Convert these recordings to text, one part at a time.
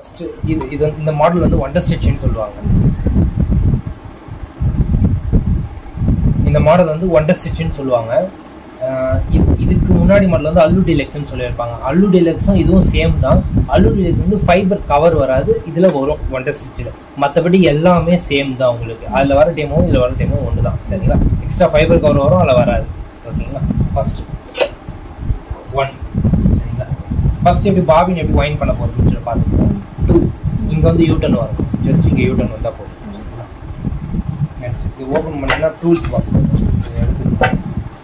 First இது இந்த model வந்து வண்டர் ஸ்டிச்னு சொல்லுவாங்க. இந்த மாடல் வந்து வண்டர் ஸ்டிச்னு சொல்லுவாங்க. இதுக்கு முன்னாடி மாடல் வந்து அல்லு டீலக்ஸ்னு சொல்லியிருப்பாங்க. அல்லு டீலக்ஸும் இதுவும் சேம் தான். அல்லு டீலக்ஸ் வந்து ஃபைபர் கவர் வராது, இதில் வரும் வண்டர் ஸ்டிச்சில். மற்றபடி எல்லாமே சேம் தான் உங்களுக்கு. அதில் வர டைமும் இதில் வர டைமும் ஒன்று தான். சரிங்களா? எக்ஸ்ட்ரா ஃபைபர் கவர் வரும், அதில் வராது. ஓகேங்களா? ஃபர்ஸ்ட் 1. சரிங்களா? ஃபர்ஸ்ட் எப்படி பாபின் எப்படி வைண்ட் பண்ண போகிறதுன்னு சொல்லி பார்த்துக்கலாம். 2 இங்கே வந்து யூட்டன் வரும். ஜஸ்ட் இங்கே யூட்டன் வந்தால் போதும். சரிங்களா? நெக்ஸ்ட் இது ஓப்பன் பண்ணிங்கன்னா டூல்ஸ் பாக்ஸ் எடுத்துக்கலாம்.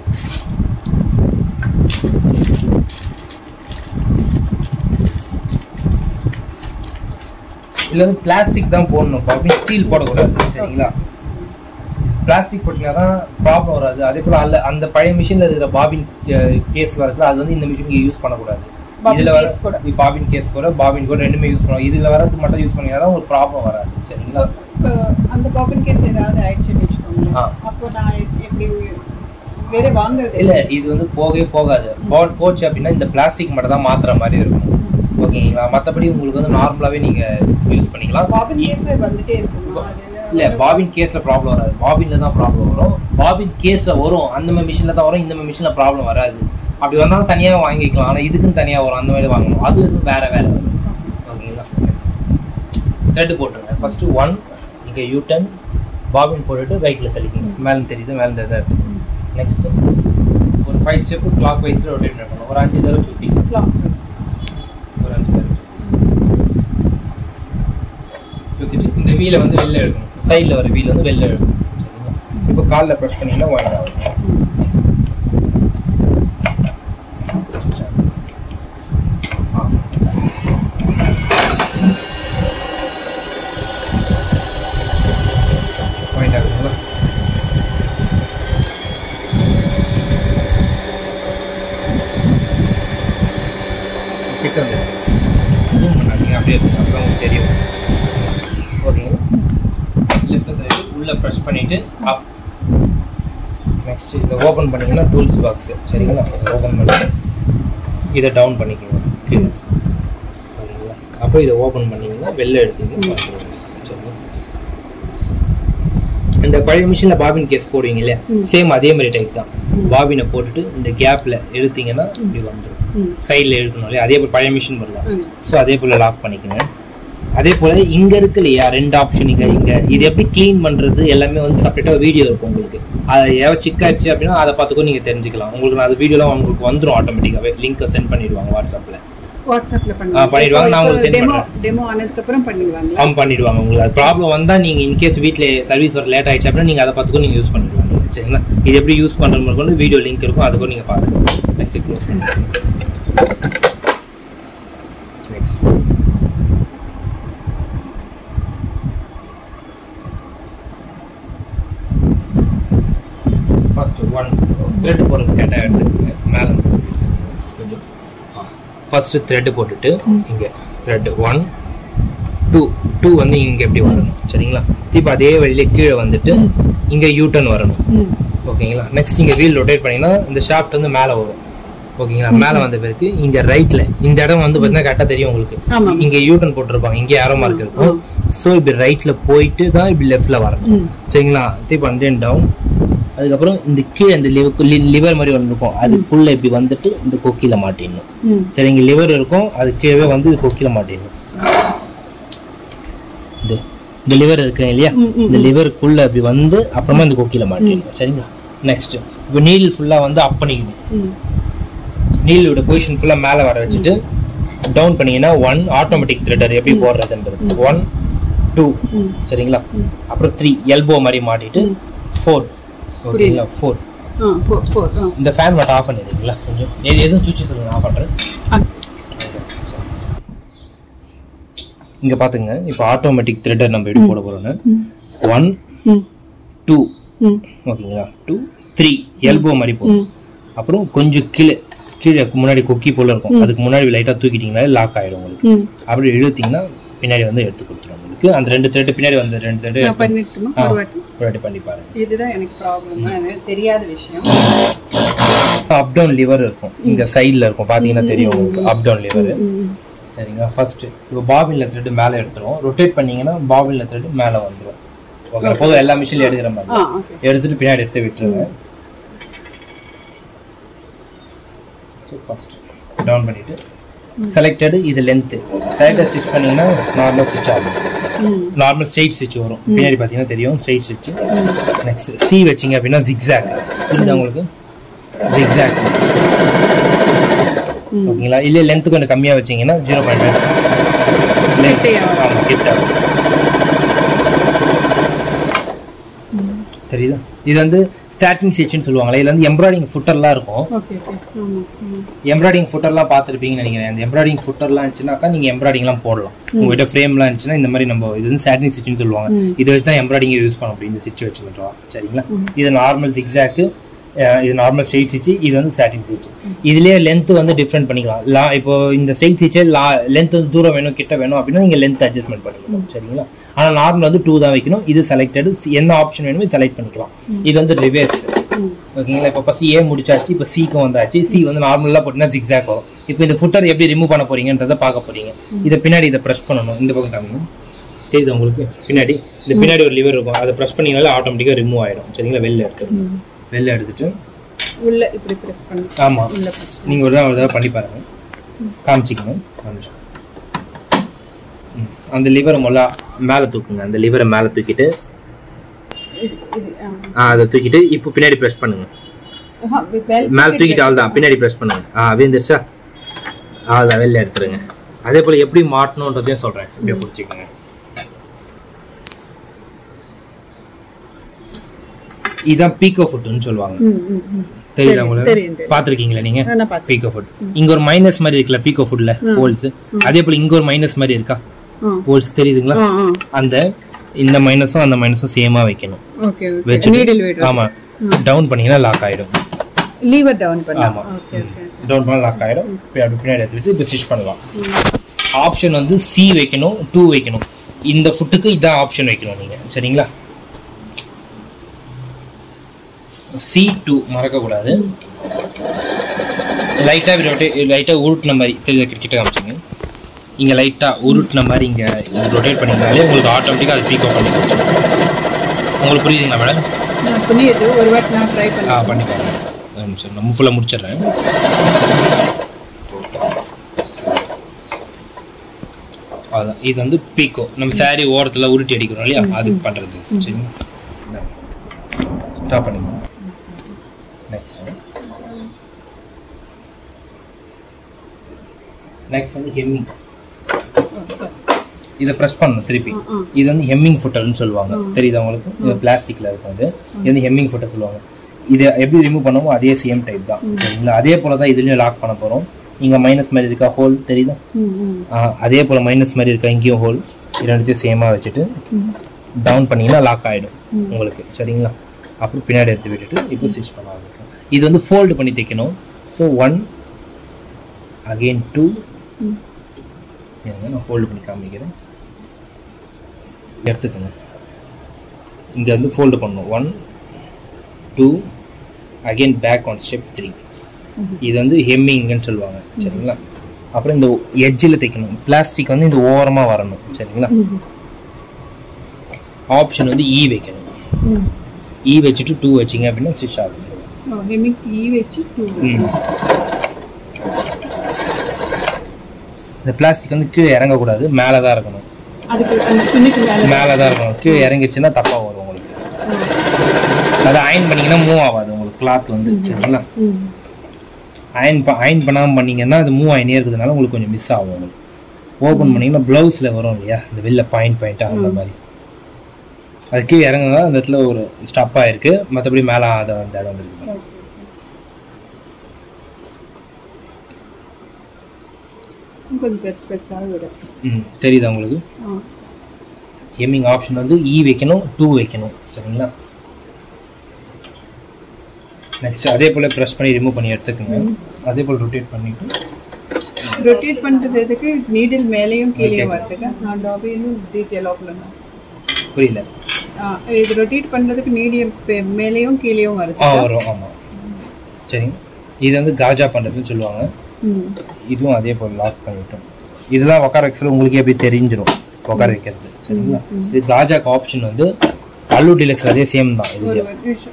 இதில் வந்து பிளாஸ்டிக் தான் போடணும், பாபின் ஸ்டீல் போடக்கூடாது. சரிங்களா? பிளாஸ்டிக் போட்டிங்கன்னா தான் ப்ராப்ளம் வராது. அதே போல் அந்த பழைய மிஷினில் இருக்கிற பாபின் கேஸில் இருக்கிற அது வந்து இந்த மிஷினுக்கு யூஸ் பண்ணக்கூடாது. இதில் வர பாபின் கேஸ் கூட பாபின் கூட ரெண்டுமே யூஸ் பண்ணுவோம். இதில் வரது மட்டும் யூஸ் பண்ணிங்கன்னா தான் உங்களுக்கு ப்ராப்ளம் வராது. சரிங்களா? அந்த பாபின் கேஸ் ஏதாவது ஆயிடுச்சுன்னு வச்சுக்கோங்க, அப்போ நான் எப்படி வேற வாங்குறது இல்லை. இது வந்து போகவே போகாது. போச்சு அப்படின்னா இந்த பிளாஸ்டிக் மட்டும் தான் மாற்றுற மாதிரி இருக்கும். ஓகேங்களா? மற்றபடி உங்களுக்கு வந்து நார்மலாகவே நீங்கள் யூஸ் பண்ணிக்கலாம். பாபின் கேஸ் வந்துட்டே இருக்குமா? இல்லை, பாபின் கேஸில் ப்ராப்ளம் வராது. பாபினில் தான் ப்ராப்ளம் வரும். பாபின் கேஸில் வரும், அந்த மாதிரி மிஷினில் தான் வரும். இந்த மாதிரி மிஷினில் ப்ராப்ளம் வராது. அப்படி வந்தாலும் தனியாக வாங்கிக்கலாம். ஆனால் இதுக்குன்னு தனியாக வரும், அந்த மாதிரி வாங்கணும். அது வந்து வேறு வரும். ஓகேங்களா? த்ரெட்டு போட்டுருங்க. ஃபஸ்ட்டு 1 இங்கே யூட்டன் பாபின் போட்டுட்டு ரைட்டில் தெளிக்கணும். மேலே தெரியுது, மேலே தெரியுது எடுத்துக்கணும். நெக்ஸ்ட்டு ஒரு 5 ஸ்டெப்பு கிளாக் வைஸில் ரொட்டேட் பண்ணணும். ஒரு 5 தடவை சுற்றி ஒரு 5 தடவை சுற்றிட்டு இந்த வீலை வந்து வெளில எடுக்கணும். சைடில் வர வீல் வந்து வெளில எடுக்கணும். சரிங்களா? இப்போ காலில் ப்ரெஸ் பண்ணிங்கன்னா வைண்ட் ஆகும். வைண்ட் ஆகுதுங்களா? கிட்ட வந்து ஜூம் பண்ணாதீங்க, அப்படியே இருக்கும், அப்புறம் உங்களுக்கு தெரியும். ஓகேங்களா? லெஃப்ட்டில் உள்ளே ப்ரெஸ் பண்ணிவிட்டு அப். நெக்ஸ்ட் இதை ஓப்பன் பண்ணிங்கன்னா டூல்ஸ் பாக்ஸு. சரிங்களா? ஓப்பன் பண்ணிட்டு இதை டவுன் பண்ணிக்கோங்க கீழே. ஓகேங்களா? அப்போ இதை ஓப்பன் பண்ணிங்கன்னா வெளில எடுத்துக்கிங்க. சரிங்களா? இந்த பழைய மிஷினில் பாபின் கேஸ் போடுவீங்க இல்லையா, சேம் அதே மாதிரி டைப் தான். பாபினை போட்டுட்டு இந்த கேப்பில் எடுத்தீங்கன்னா இப்படி வந்துடும். சைடில் எடுக்கணும் இல்லையா, அதே போல் பழைய மிஷின் வரலாம். ஸோ அதே போல் லாக் பண்ணிக்கோங்க. அதே போல் இங்கே இருக்கு இல்லையா 2 ஆப்ஷன். இங்கே இது எப்படி க்ளீன் பண்ணுறது எல்லாமே வந்து செப்பரேட்டாக வீடியோ இருக்கும் உங்களுக்கு. அதை ஏதாவது சிக்காச்சு அப்படின்னா அதை பார்த்துக்கோ நீங்கள் தெரிஞ்சுக்கலாம். உங்களுக்கு நான் அது வீடியோலாம் உங்களுக்கு வந்துடும் ஆட்டோமேட்டிக்காகவே. லிங்க்கை சென்ட் பண்ணிடுவாங்க வாட்ஸ்அப்பில் பண்ணிடுவாங்க. நான் உங்களுக்கு டெமோ ஆனதுக்கு அப்புறம் பண்ணிடுவாங்க. பண்ணிடுவாங்க. உங்களுக்கு அது ப்ராப்ளம் வந்தால் நீங்கள் இன்கேஸ் வீட்டில் சர்வீஸ் வர லேட் ஆகிடுச்சு அப்படின்னா நீங்கள் அதை பார்த்துக்கோ நீங்கள் யூஸ் பண்ணிடுவாங்க. சரிங்களா? இது எப்படி யூஸ் பண்ணுற மாதிரி கொண்டு வீடியோ லிங்க் இருக்கும், அதுக்கும் நீங்கள் பார்த்துக்கலாம். நெக்ஸ்ட் க்ளோஸ் பண்ணிடுங்க. நெக்ஸ்ட் ஃபர்ஸ்ட் 1 த்ரெட் போடுறது கேட்டால் எடுத்துக்கோங்க. மேலே கொஞ்சம் ஃபர்ஸ்ட்டு த்ரெட்டு போட்டுட்டு இங்கே த்ரெட்டு 1 2 வந்து இங்கே எப்படி வரணும். சரிங்களா? இப்போ அதே வழியிலே கீழே வந்துட்டு இங்கே யூட்டன் வரணும். ஓகேங்களா? நெக்ஸ்ட் இங்கே வீல் ரொட்டேட் பண்ணிங்கன்னா இந்த ஷாஃப்ட் வந்து மேலே வரும். ஓகேங்களா? மேலே வந்த பிறகு இங்கே ரைட்டில் இந்த இடம் வந்து பார்த்தீங்கன்னா கரெக்டாக தெரியும் உங்களுக்கு. இங்கே யூட்டன் போட்டிருப்பாங்க, இங்கே ஏரோ மார்க் இருக்கும். ஸோ இப்படி ரைட்டில் போயிட்டு தான் இப்படி லெஃப்டில் வரணும். சரிங்களா? இப்போ அண்ட் டவுன். அதுக்கப்புறம் இந்த கீழே இந்த லிவர் மாதிரி ஒன்று இருக்கும், அதுக்குள்ளே இப்படி வந்துட்டு இந்த கொக்கியில் மாட்டிடணும். சரி, இங்கே லிவர் இருக்கும், அது கீழே வந்து இது கொக்கியில் மாட்டிடணும். இந்த லிவர் இருக்கு இல்லையா, இந்த லிவருக்குள்ளே அப்படி வந்து அப்புறமா இந்த கொக்கியில் மாட்டிடணும். சரிங்களா? நெக்ஸ்ட் இப்போ நீடில் ஃபுல்லாக வந்து அப் பண்ணிக்கணும். நீடிலோட பொசிஷன் ஃபுல்லாக மேலே வர வச்சுட்டு டவுன் பண்ணிங்கன்னா 1 ஆட்டோமேட்டிக் த்ரெட்டர் எப்படி போடுறதுன்றது 1 2. சரிங்களா? அப்புறம் 3 எல்போ மாதிரி மாட்டிட்டு 4. ஓகேங்களா? 4. இந்த ஃபேன் மட்டும் ஆஃப் பண்ணிடுறீங்களா? கொஞ்சம் எதுவும் சுவிட்ச் சொல்லுங்க, ஆஃப் பண்ணுறேன். இங்கே பார்த்துங்க, இப்போ ஆட்டோமேட்டிக் த்ரெட்டர் நம்ம எப்படி போட போகிறோன்னு 1 2. ஓகேங்களா? 2 3 எல்போ மாதிரி போடும். அப்புறம் கொஞ்சம் கீழே முன்னாடி கொக்கி போல இருக்கும், அதுக்கு முன்னாடி லைட்டாக தூக்கிட்டிங்கன்னா லாக் ஆகிடும் உங்களுக்கு. அப்படி இழுத்தீங்கன்னா பின்னாடி வந்து எடுத்து கொடுத்துரும் உங்களுக்கு. அந்த 2 த்ரெட்டு பின்னாடி வந்து 2 த்ரெட்டு பண்ணி பாருங்க. இதுதான் எனக்கு ப்ராப்ளம், எனக்கு தெரியாத விஷயம். அப் டவுன் லிவர் இருக்கும், இங்கே சைடில் இருக்கும், பார்த்தீங்கன்னா தெரியும் உங்களுக்கு அப் டவுன் லிவர். சரிங்களா. ஃபர்ஸ்ட் இப்போ பாபின்ல த்ரெட் மேலே எடுத்துரும். ரொட்டேட் பண்ணீங்கன்னா பாபின்ல த்ரெட் மேலே வந்துடும். ஓகே, போதும். எல்லா மிஷின்ல எடுக்கிற மாதிரி எடுத்துட்டு பின்னாடி எடுத்து விட்டுருங்க. ஸோ ஃபர்ஸ்ட் டவுன் பண்ணிட்டு செலக்டட் இது லென்த் செலக்டட் ஸ்டிச் பண்ணீங்கன்னா நார்மல் ஸ்டிச் ஆகும். நார்மல் ஸ்ட்ரெயிட் ஸ்டிச் வரும். பின்னாடி பார்த்தீங்கன்னா தெரியும் ஸ்ட்ரெயிட் ஸ்டிச். நெக்ஸ்ட் சி வச்சிங்க அப்படின்னா ஜிக்ஸாக். புரியுதா உங்களுக்கு? ஜிக்ஸாக் ஓகேங்களா. இல்லை லென்த்து கொஞ்சம் கம்மியாக வச்சிங்கன்னா 0.5 லென்த். ஆமாம், கிட்ட தெரியுதா? இது வந்து ஸ்டார்டிங் ஸ்டிச்னு சொல்லுவாங்களே. இதில் வந்து எம்ப்ராய்டிங் ஃபுட்டர்லாம் இருக்கும். எம்ப்ராய்டிங் ஃபுட்டர்லாம் பார்த்துருப்பீங்கன்னு நினைக்கிறேன். அந்த எம்ப்ராய்டிங் ஃபுட்டர்லாம் இருந்துச்சுனாக்கா நீங்கள் எம்ப்ராய்டிங்லாம் போடலாம். உங்கள்கிட்ட ஃப்ரேம்லாம் இருந்துச்சுன்னா இந்த மாதிரி நம்ம இது வந்து ஸ்டார்டிங் ஸ்டிச்னு சொல்லுவாங்க. இதை வச்சு தான் எம்ப்ராய்டிங் யூஸ் பண்ண முடியும். இந்த ஸ்டிச் வச்சு பண்ணுறோம். சரிங்களா. இது நார்மல் ஜிக்ஸாக்கு, இது நார்மல் ஸ்ட்ரெயிட் ஸ்டிச், இது வந்து ஸ்டார்டிங் ஸ்டிச். இதுலேயே லென்த்து வந்து டிஃப்ரெண்ட் பண்ணிக்கலாம். இப்போ இந்த ஸ்ட்ரெயிட் ஸ்டிச்சே லென்த் வந்து தூரம் வேணும் கிட்ட வேணும் அப்படின்னா நீங்கள் லென்த் அட்ஜஸ்ட்மெண்ட் பண்ணிக்கலாம். சரிங்களா. ஆனால் நார்மல் வந்து 2 தான் வைக்கணும். இது செலக்டடு, என்ன ஆப்ஷன் வேணுமோ செலக்ட் பண்ணிக்கலாம். இது வந்து ரிவர்ஸ். ஓகேங்களா. இப்போ ஃபர்ஸ்ட் ஏ முடிச்சாச்சு, இப்போ சிக்கு வந்தாச்சு. சி வந்து நார்மலாக போட்டிங்கன்னா ஜிக்ஸாக் வரும். இப்போ இந்த ஃபுட்டர் எப்படி ரிமூவ் பண்ண போறீங்கன்றதை பார்க்க போறீங்க. இதை பின்னாடி இதை ப்ரெஸ் பண்ணணும். இந்த பக்கம் காமிக்கணும். தெரியுது உங்களுக்கு? பின்னாடி இந்த பின்னாடி ஒரு லிவர் இருக்கும். அதை ப்ரெஸ் பண்ணிங்கனாலே ஆட்டோமேட்டிக்காக ரிமூவ் ஆகிடும். சரிங்களா. வெளில எடுத்துடும். வெளில எடுத்துட்டு உள்ள இப்படி பிரஸ் பண்ணி. ஆமா, நீங்க ஒரு தடவை பண்ணி பாருங்க. காமிச்சிக்கணும். அந்த லிவரை முதல்ல மேலே தூக்குங்க. அந்த லிவரை மேலே தூக்கிட்டு அதை தூக்கிட்டு இப்போ பின்னாடி ப்ரெஸ் பண்ணுங்க. மேலே தூக்கிட்டு அவ்வளோதான். பின்னாடி ப்ரெஸ் பண்ணுங்க. வீந்துருச்சா? அவ்வளோதான். வெளில எடுத்துருங்க. அதே போல் எப்படி மாட்டணுன்றதையும் சொல்கிறேன். இப்படியே பிடிச்சிக்கோங்க. இதுதான் பீக்கோ ஃபுட்னு சொல்லுவாங்க. தெரியுதா உங்களுக்கு? பார்த்துருக்கீங்களா நீங்க? Picot foot. இங்க ஒரு மைனஸ் மாதிரி இருக்குல்ல பீக்கோ ஃபுட்ல ஹோல்ஸ். அதே போல இங்க ஒரு மைனஸ் மாதிரி இருக்கா ஹோல்ஸ், தெரியுதுங்களா? அந்த இந்த மைனஸும் அந்த மைனஸும் சேமா வைக்கணும். Okay okay. ஆமா, டவுன் பண்ணீங்கன்னா லாக் ஆயிடும். லீவர் டவுன் பண்ணா. ஆமா, ஓகே ஓகே. டவுன் பண்ணா லாக் ஆயிடும். பின்னாடி எடுத்துட்டு இப்ப ஸ்டிச் பண்ணலாம். ஆப்ஷன் வந்து C வைக்கணும், 2 வைக்கணும். இந்த ஃபுட்டுக்கு இதான் ஆப்ஷன் வைக்கணும் நீங்க. சரிங்களா. C2 மறக்கக்கூடாது. லைட்டாக உருட்டின மாதிரி தெரியுது. கிட்ட காமிச்சிங்க. இங்கே லைட்டாக உருட்டின மாதிரி இங்கே ரொட்டேட் பண்ணிங்கனாலே உங்களுக்கு ஆட்டோமேட்டிக்காக அது பீக்கோ பண்ணி கொடுத்துரும். உங்களுக்கு புரியுதுங்களா மேடம்? புரியுது. ஒரு வாட்டி நான் ட்ரை பண்ணி பண்ணி பாருங்க. சரி, நம்ம ஃபுல்லாக முடிச்சிடுறேன். அதுதான் இது வந்து பீக்கோ. நம்ம சாரி ஓரத்தில் உருட்டி அடிக்கிறோம் இல்லையா, அதுக்கு பண்ணுறது. சரிங்களா. ஸ்டாப் பண்ணிக்கணும். நெக்ஸ்ட் வந்து ஹெம்மிங். இதை ப்ரெஸ் பண்ணணும் திருப்பி. இது வந்து ஹெம்மிங் ஃபுட்டர்னு சொல்லுவாங்க. தெரியுதா உங்களுக்கு? இது பிளாஸ்டிக்கில் இருக்கும். இது வந்து ஹெம்மிங் ஃபுட்டர் சொல்லுவாங்க. இதை எப்படி ரிமூவ் பண்ணுமோ அதே சேம் டைப் தான். சரிங்களா. அதே போல தான் இதுலேயும் லாக் பண்ண போகிறோம். இங்கே மைனஸ் மாதிரி இருக்கா ஹோல், தெரியுதா? அதே போல் மைனஸ் மாதிரி இருக்கா இங்கேயும் ஹோல். ரெண்டுத்தையும் சேமாக வச்சுட்டு டவுன் பண்ணிங்கன்னா லாக் ஆகிடும் உங்களுக்கு. சரிங்களா. அப்புறம் பின்னாடி எடுத்து விட்டுட்டு இப்போ ஸ்டிச் பண்ண ஆரம்பிக்கும். இது வந்து ஃபோல்டு பண்ணி தைக்கணும். ஸோ 1 அகெயின் 2 நான் ஃபோல்டு பண்ணி காமிக்கிறேன். எடுத்துக்கோங்க. இங்கே வந்து ஃபோல்டு பண்ணணும். 1 2 அகெயின் பேக் ஆன் ஸ்டெப் 3. இது வந்து ஹெம்மிங்னு சொல்லுவாங்க. சரிங்களா. அப்புறம் இந்த எட்ஜில் தைக்கணும். பிளாஸ்டிக் வந்து இந்த ஓரமாக வரணும். சரிங்களா. ஆப்ஷன் வந்து E வைக்கணும். E வச்சுட்டு 2 வச்சிங்க அப்படின்னா ஸ்டிச் ஆகும். E வச்சு 2. இந்த பிளாஸ்டிக் வந்து கீழே இறங்கக்கூடாது, மேலே தான் இருக்கணும். மேலே தான் இருக்கணும். கீழே இறங்கிடுச்சுன்னா தப்பாக வரும் உங்களுக்கு. அதை அயன் பண்ணிங்கன்னா மூவ் ஆகாது உங்களுக்கு கிளாத் வந்து. சரிங்களா. அயன் பண்ணாமல் பண்ணிங்கன்னா அது மூவ் ஆகினே இருக்கிறதுனால உங்களுக்கு கொஞ்சம் மிஸ் ஆகும். உங்களுக்கு ஓப்பன் பண்ணிங்கன்னா ப்ளவுஸில் வரும் இல்லையா, இந்த வெளில பாயிண்ட்டாக அந்த மாதிரி. அது கீழே இறங்குனா அந்த இடத்துல ஒரு ஸ்டப் ஆகிருக்கு. மற்றபடி மேலே அதை அந்த இடம் வந்துருக்கு. தெரியுதா உங்களுக்கு? ஹெம்மிங் ஆப்ஷன் வந்து E வைக்கணும், 2 வைக்கணும். சரிங்களா. நெக்ஸ்ட் அதே போல் ப்ரெஸ் பண்ணி ரிமூவ் பண்ணி எடுத்துக்கோங்க. அதே போல் ரொட்டேட் பண்ணிவிட்டு ரொட்டேட் பண்ணுறதுக்கு நீடில் மேலேயும் கீழேயும் வரதுக்கு நான் டாபின்னு டீட்டெயில் பண்ணணும். புரியல. இது ரொட்டேட் பண்ணுறதுக்கு நீடியம் மேலேயும் கீழேயும் வருது. வரும். ஆமாம். சரிங்க. இது வந்து காஜா பண்ணுறதுன்னு சொல்லுவாங்க. இதுவும் அதே போல் லாக் பண்ணிட்டோம். இதெல்லாம் உட்கார வைக்கிறது உங்களுக்கு எப்படி தெரிஞ்சிடும் உட்கார வைக்கிறது சரிங்களா. இது காஜாக்கு ஆப்ஷன் வந்து அல்லு டிலக்ஸ் அதே சேம் தான். இது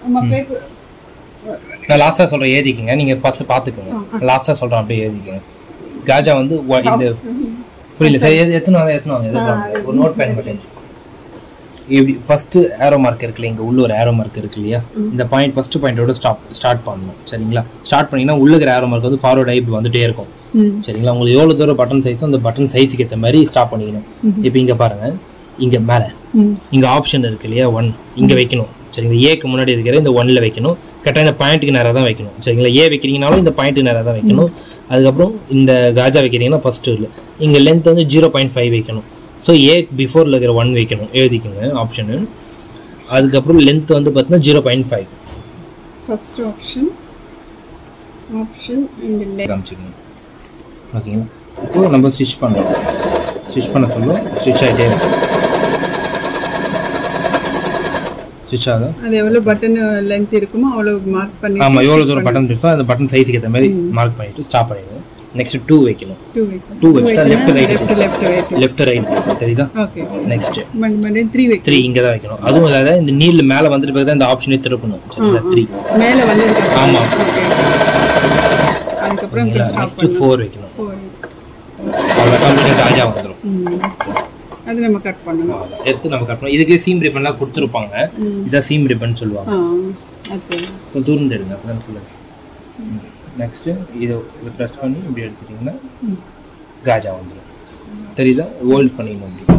நான் லாஸ்ட்டாக சொல்கிறேன் ஏதிக்கிங்க, நீங்கள் ஃபஸ்ட்டு பார்த்துக்கோங்க. லாஸ்ட்டாக சொல்கிறேன் அப்படியே ஏதிக்கிங்க. காஜா வந்து இந்த புரியல சார் எத்தனை வாங்க ஒரு நோட் பேன் மட்டும் இப்படி ஃபஸ்ட்டு ஏரோ மார்க் இருக்குல்ல, இங்கே உள்ள ஒரு ஏரோ மார்க் இருக்கு இல்லையா, இந்த பாயிண்ட் ஃபஸ்ட்டு பாயிண்டோட ஸ்டார்ட் பண்ணணும் சரிங்களா. ஸ்டார்ட் பண்ணிங்கன்னா உள்ள இருக்கிற ஏரோ மார்க் வந்து ஃபார்வர்ட் ஆகி வந்துட்டே இருக்கும் சரிங்களா. உங்களுக்கு எவ்வளோ தூரம் பட்டன் சைஸோ அந்த பட்டன் சைஸுக்கு ஏற்ற மாதிரி ஸ்டாப் பண்ணிக்கணும். இப்போ இங்கே பாருங்கள், இங்கே மேலே இங்கே ஆப்ஷன் இருக்கு இல்லையா 1 இங்கே வைக்கணும் சரிங்களா. ஏக்கு முன்னாடி இருக்கிற இந்த 1ல் வைக்கணும். கரெக்டாக இந்த பாயிண்ட்டுக்கு நேராக தான் வைக்கணும் சரிங்களா. ஏ வைக்கிறீங்கனாலும் இந்த பாயிண்ட்டுக்கு நேராக தான் வைக்கணும். அதுக்கப்புறம் இந்த காஜா வைக்கிறீங்கன்னா ஃபஸ்ட்டு இல்லை இங்கே லென்த் வந்து 0.5 வைக்கணும். ஸோ ஏ பிஃபோரில் இருக்கிற 1 வைக்கணும் எழுதிக்கோங்க ஆப்ஷனு. அதுக்கப்புறம் லென்த் வந்து பார்த்தீங்கன்னா 0.5 ஃபர்ஸ்ட் ஆப்ஷன் காமிச்சிக்கணும் ஓகேங்களா. இப்போது நம்ம ஸ்டிச் பண்ண சொல்லுவோம். ஸ்டிச் ஆகிட்டே இருக்கும். ஸ்டிச் ஆகும். அது எவ்வளோ பட்டன் லென்த் இருக்குமோ அவ்வளோ மார்க் பண்ணி ஆமாம் எவ்வளோ தூரம் பட்டன் இருக்கோ அந்த பட்டன் சைஸுக்கு ஏற்ற மாதிரி மார்க் பண்ணிவிட்டு ஸ்டாப் பண்ணிடுங்க. நெக்ஸ்ட் 2 வைக்கணும். 2 வச்சுட்டா லெஃப்ட் ரைட் தெரியுதா. ஓகே நெக்ஸ்ட் 3 இங்கே தான் வைக்கணும். அதுவும் இல்லாத இந்த நீல் மேலே வந்துட்டு பிறகு தான் இந்த ஆப்ஷனே திருப்பணும் சரிங்களா. 3 மேலே வந்து ஆமாம். அதுக்கப்புறம் நெக்ஸ்ட் 4 வைக்கணும். அவ்வளோ கம்ப்ளீட்டாக காஜா வந்துடும். அது நம்ம கட் பண்ணணும். எடுத்து நம்ம கட் பண்ணணும். இதுக்கு சீம் ரிப்பன்லாம் கொடுத்துருப்பாங்க. இதான் சீம் ரிப்பன் சொல்லுவாங்க. ஓகே கொஞ்சம் தூரம் எடுங்க அப்போ தான் சொல்லுங்கள். நெக்ஸ்ட்டு இதை ப்ரெஸ் பண்ணி இப்படி எடுத்துட்டிங்கன்னா காஜா வந்துடும் தெரியுதா. ஹோல்ட் பண்ணிடணும் அப்படி.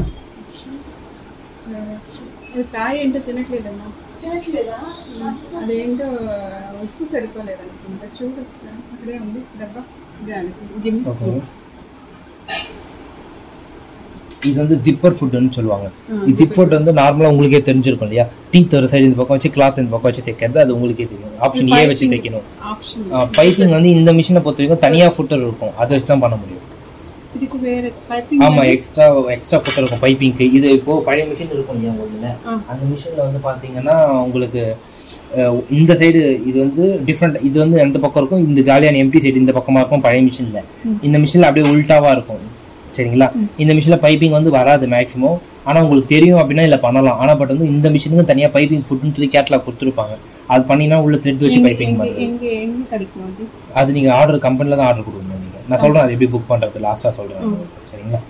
కాయ ఏంటో తినట్లేదమ్మా. అదేంటో ఉప్పు సరిపోలేదనుకుంటా. చూడు ఒకసారి అక్కడే ఉంది డబ్బా గిన్నె. இது வந்து ஜிப்பர் ஃபுட்டுன்னு சொல்லுவாங்க. ஜிப் ஃபுட் வந்து நார்மலாக உங்களுக்கே தெரிஞ்சிருக்கும் இல்லையா. டீத் ஒரு சைடு இந்த பக்கம் வச்சு கிளாத் இந்த பக்கம் வச்சு தைக்கிறது அது உங்களுக்கே தெரியும். ஆப்ஷன் ஏ வச்சு தைக்கணும். பைப்பிங் வந்து இந்த மிஷினை பொறுத்த வரைக்கும் தனியாக ஃபுட்டர் இருக்கும், அதை வச்சு தான் பண்ண முடியும். இதுக்கு வேற பைப்பிங் ஆமாம் எக்ஸ்ட்ரா ஃபுட்டர் இருக்கும் பைப்பிங்க்கு. இது இப்போது பழைய மிஷின் இருக்கும் இல்லையா உங்களுக்கு, அந்த மிஷினில் வந்து பார்த்தீங்கன்னா உங்களுக்கு இந்த சைடு இது வந்து டிஃப்ரெண்ட். இது வந்து எந்த பக்கம் இருக்கும், இந்த காலியான எம்டி சைடு இந்த பக்கமாக இருக்கும் பழைய மிஷினில். இந்த மிஷினில் அப்படியே உல்ட்டாவாக இருக்கும் சரிங்களா. இந்த மிஷினில் பைப்பிங் வந்து வராது மேக்ஸிமம். ஆனால் உங்களுக்கு தெரியும் அப்படின்னா இல்லை பண்ணலாம். ஆனால் பட் வந்து இந்த மிஷினுக்கு தனியாக பைப்பிங் ஃபுட்னு சொல்லி கேட்லாக் கொடுத்துருப்பாங்க. அது பண்ணினா உள்ள த்ரெட் வச்சு பைப்பிங் பண்ணுறது. அது நீங்கள் ஆர்டர் கம்பெனியில் தான் ஆர்டர் கொடுக்கணும். நீங்கள் நான் சொல்கிறேன் அது எப்படி புக் பண்ணுறது லாஸ்ட்டாக சொல்கிறேன் சரிங்களா.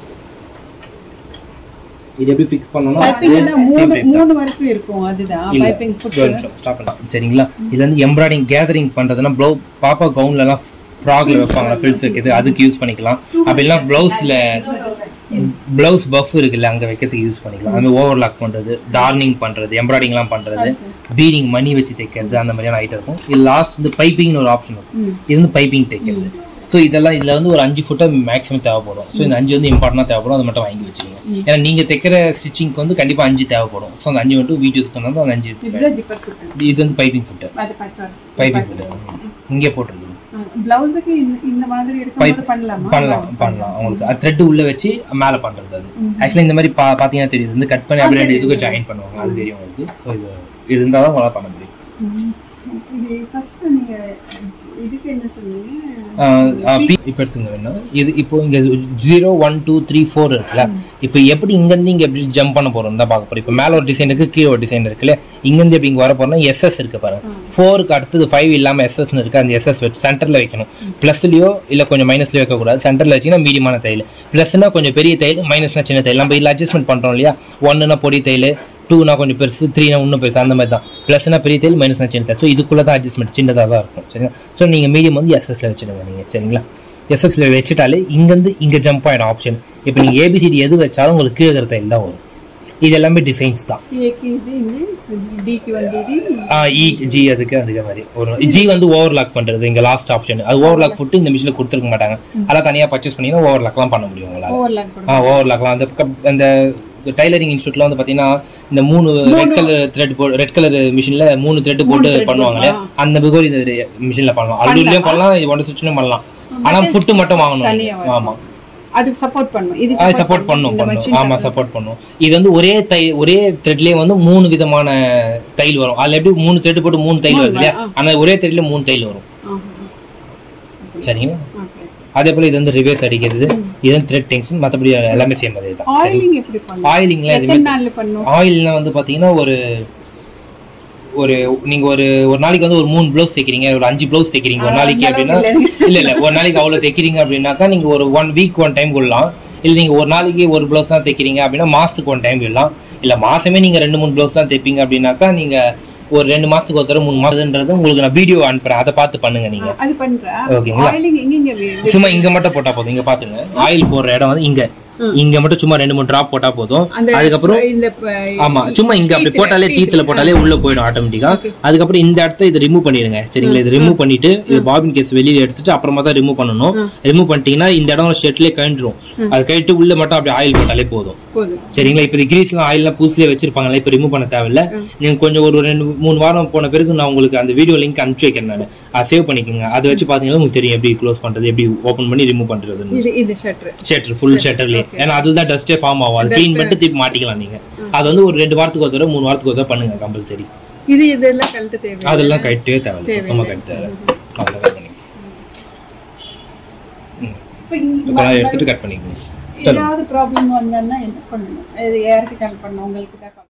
இது எப்படி ஃபிக்ஸ் பண்ணனும் 3 வரைக்கும் இருக்கும். அதுதான் பைப்பிங் ஃபுட் ஸ்டாப் பண்ணலாம் சரிங்களா. இது வந்து எம்ப்ராய்டிங் கேதரிங் பண்ணுறதுனா பாப்பா கவுன்லலாம் ஃப்ராக்ல வைப்பாங்க ஃபில்ஸ் வைக்கிறது, அதுக்கு யூஸ் பண்ணிக்கலாம். அப்படிலாம் ப்ளவுஸ் பஃப் இருக்குல்ல அங்கே வைக்கிறதுக்கு யூஸ் பண்ணிக்கலாம். அந்த ஓவர்லாக் பண்ணுறது, டார்னிங் பண்ணுறது, எம்ப்ராய்டிங்லாம் பண்ணுறது, பீடிங் மணி வச்சு தைக்கிறது அந்த மாதிரியான ஐட்டம் இருக்கும். இது லாஸ்ட் வந்து பைப்பிங்னு ஒரு ஆப்ஷன் இருக்கும். இது வந்து பைப்பிங் தைக்கிறது. ஸோ இதெல்லாம் இதில் வந்து ஒரு 5 ஃபுட்டை மேக்ஸிமம் தேவைப்படும். ஸோ இந்த 5 வந்து இம்பார்ட்டண்டாக தேவைப்படும். அதை மட்டும் வாங்கி வச்சுக்கோங்க. ஏன்னா நீங்கள் தைக்கிற ஸ்டிச்சிங்க்கு வந்து கண்டிப்பாக 5 தேவைப்படும். ஸோ அந்த 5 மட்டும் வீடியோஸ் பண்ணாலும் அந்த 5 இது வந்து பைப்பிங் ஃபுட்டு. பைப்பிங் ஃபுட்டு இங்கே போட்டுருக்கு. ப்ளவுஸுக்கு இந்த மாதிரி இருக்கும்போது பண்ணலாம் உங்களுக்கு த்ரெட் உள்ள வச்சு மேலே பண்ணுறது. அது ஆக்சுவலாக இந்த மாதிரி பார்த்தீங்கன்னா தெரியுது வந்து கட் பண்ணி அப்படியே இதுக்கு ஜாயின் பண்ணுவாங்க, அது தெரியும் உங்களுக்கு. ஸோ இது இருந்தால் தான் உங்களால் பண்ண முடியும். இது ஃபர்ஸ்ட் நீங்க இதுக்கு என்ன சொன்னீங்க இப்போ எடுத்துங்க வேணா. இது இப்போ இங்கே 0 1 2 3 4 இருக்குல்ல. இப்போ எப்படி இங்கேருந்து இங்கே எப்படி ஜம்ப் பண்ண போகிறோம் தான் பார்க்க போகிறோம். இப்போ மேலே ஒரு டிசைன் இருக்குது, கீழே ஒரு டிசைன் இருக்குல்ல. இங்கேருந்து எப்படி இங்கே வர போகிறோம்னா எஸ்எஸ் இருக்குது பாருங்க. 4க்கு அடுத்தது 5 இல்லாமல் எஸ்எஸ்ன்னு இருக்குது. அந்த எஸ்எஸ் சென்டரில் வைக்கணும். ப்ளஸ்லையோ இல்லை கொஞ்சம் மைனஸ்லையோ வைக்கக்கூடாது. சென்டரில் வச்சிங்கன்னா மீடியமான தையல், ப்ளஸ்னா கொஞ்சம் பெரிய தையல், மைனஸ்னா சின்ன தையல். நம்ம இதில் அட்ஜஸ்ட்மெண்ட் பண்ணுறோம் இல்லையா. 1னா பொடி தையல், 2னா கொஞ்சம் பெருசு, 3னா இன்னும் பெருசு, அந்த மாதிரி தான். ப்ளஸ்னா பெரிய தையல், மைனஸ்னா சின்ன தையல். ஸோ இதுக்குள்ளே தான் அட்ஜஸ்ட்மெண்ட் சின்னதாக தான் இருக்கும் சரிங்களா. ஸோ நீங்கள் மீடியம் வந்து எஸ்எஸ்ல வச்சுடுங்க நீங்கள் சரிங்களா. எஸ்எஸ்ல வச்சுட்டாலே இங்கேருந்து இங்கே ஜம்ப் ஆகிடும் ஆப்ஷன். இப்போ நீங்கள் ஏபிசிடி எது வச்சாலும் உங்களுக்கு கீழே இருக்கிற தையல் தான் வரும். இது எல்லாமே டிசைன்ஸ் தான். ஜி அதுக்கு அதுக்கு மாதிரி ஒரு ஜி வந்து ஓவர்லாக் பண்ணுறது இங்கே லாஸ்ட் ஆப்ஷன். அது ஓவர்லாக் ஃபுட்டு இந்த மிஷினில் கொடுத்துருக்க மாட்டாங்க. அதெல்லாம் தனியாக பர்ச்சேஸ் பண்ணிங்கன்னா ஓவர்லாக்லாம் பண்ண முடியும் உங்களால். ஓவர்லாக்லாம் அந்த டைலரிங் இன்ஸ்டியூட்ல வந்து பார்த்தீங்கன்னா இந்த 3 ரெட் கலர் மிஷினில் 3 த்ரெட் போட்டு பண்ணுவாங்களே, அந்த பிகோர் இந்த மிஷினில் பண்ணலாம். அல்லூர்லேயும் பண்ணலாம், இது ஒன்று சுவிட்ச்லையும் பண்ணலாம். ஆனால் ஃபுட்டு மட்டும் வாங்கணும். ஆமாம் அது சப்போர்ட் பண்ணும். இது சப்போர்ட் பண்ணும். ஆமாம் சப்போர்ட் பண்ணும். இது வந்து ஒரே த்ரெட்லேயே வந்து 3 விதமான தையல் வரும். அதில் எப்படி 3 த்ரெட் போட்டு 3 தையல் வருது இல்லையா, ஆனால் ஒரே த்ரெட்ல 3 தையல் வரும் சரிங்களா. அதே போல இது வந்து ரிவர்ஸ் அடிக்கிறது, இது த்ரெட் டென்ஷன், மற்றபடி எல்லாமே சேம் அதே தான். ஆயிலிங் எப்படி பண்ணுவீங்க? ஆயிலிங்ல எத்தனை நாள்ல பண்ணுவீங்க? ஆயில்னா வந்து பாத்தீங்கன்னா ஒரு நீங்க ஒரு நாளைக்கு வந்து ஒரு 3 ப்ளவுஸ் தைக்கிறீங்க, ஒரு 5 ப்ளவுஸ் தைக்கிறீங்க ஒரு நாளைக்கு அப்படின்னா, இல்ல ஒரு நாளைக்கு அவ்வளவு தைக்கிறீங்க அப்படின்னாக்கா நீங்க ஒரு 1 வீக் 1 டைம் கொள்ளலாம். இல்ல நீங்க ஒரு நாளைக்கு ஒரு ப்ளவுஸ் தான் தைக்கிறீங்க அப்படின்னா மாசத்துக்கு 1 டைம் கொள்ளலாம். இல்ல மாசமே நீங்க 2-3 ப்ளவுஸ் தான் தைப்பீங்க அப்படின்னாக்கா நீங்க ஒரு 2 மாசத்துக்கு ஒரு தடவை 3 மாசம்ன்றது உங்களுக்கு நான் வீடியோ அனுப்புறேன், அதை பார்த்து பண்ணுங்க நீங்க. அது பண்றேன். ஓகேங்களா? ஆயிலிங் எங்க சும்மா இங்க மட்டும் போட்டா போதும். இங்க பாத்துங்க, ஆயில் போடுற இடம் வந்து இங்க மட்டும் சும்மா 2-3 டிராப் போட்டா போதும். அதுக்கப்புறம் ஆமா சும்மா இங்க அப்படி போட்டாலே டீத்துல போட்டாலே உள்ள போயிடும் ஆட்டோமேட்டிக்கா. அதுக்கப்புறம் இந்த இடத்த இதை ரிமூவ் பண்ணிடுங்க சரிங்களா. இது ரிமூவ் பண்ணிட்டு இது பாபின் கேஸ் வெளியில எடுத்துட்டு அப்புறமா தான் ரிமூவ் பண்ணணும். ரிமூவ் பண்ணிட்டீங்கன்னா இந்த இடம் ஷர்ட்லயே கழிஞ்சிரும். அது கழிட்டு உள்ள மட்டும் அப்படி ஆயில் போட்டாலே போதும் சரிங்களா. இப்ப கிரீஸ்லாம் ஆயில்லாம் பூசிலே வச்சிருப்பாங்களா, இப்ப ரிமூவ் பண்ண தேவையில்ல. நீங்க கொஞ்சம் ஒரு 2-3 வாரம் போன பிறகு நான் உங்களுக்கு அந்த வீடியோ லிங்க் அனுப்பிச்சு வைக்கிறேன், நான் அதை சேவ் பண்ணிக்கோங்க. அதை வச்சு பாத்தீங்கன்னா உங்களுக்கு தெரியும் எப்படி க்ளோஸ் பண்றது, எப்படி ஓபன் பண்ணி ரிமூவ் பண்றது. ஷட்டர் ஃபுல் ஷட்டர்லயே, ஏன்னா அதுதான் டஸ்டே ஃபார்ம் ஆகும். அது க்ளீன் பண்ணிட்டு திருப்பி மாட்டிக்கலாம் நீங்க. அது வந்து ஒரு 2 வாரத்துக்கு ஒரு தடவை 3 வாரத்துக்கு ஒரு தடவை பண்ணுங்க கம்பல்சரி. இதெல்லாம் கழட்ட தேவை, அதெல்லாம் கழட்டவே தேவையில்லை, சுத்தமா கழட்ட தேவை. அவ்வளவுதான் பண்ணி இப்போ எடுத்துட்டு கட் பண்ணிக்கணும். ஏதாவது ப்ராப்ளம் வந்தா என்ன பண்ணணும்? இது யாருக்கு கால் பண்ணணும்? உங்களுக்கு தான்